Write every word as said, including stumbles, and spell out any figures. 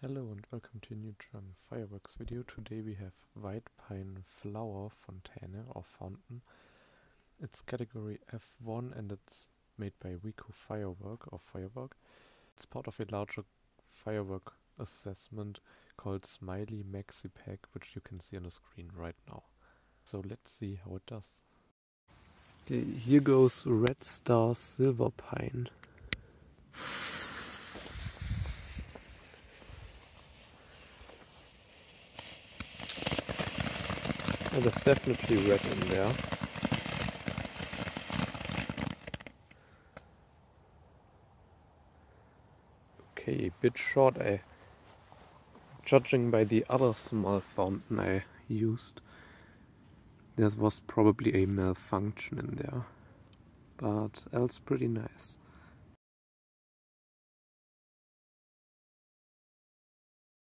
Hello and welcome to a new German fireworks video. Today we have White Pine Flower Fontäne or Fountain. It's category F one and it's made by Weco Feuerwerk or Firework. It's part of a larger firework assessment called Smiley Maxi Pack, which you can see on the screen right now. So let's see how it does. Okay, here goes Red Star Silver Pine. Oh, there's definitely red in there. Okay, a bit short. I, judging by the other small fountain I used, there was probably a malfunction in there, but else pretty nice.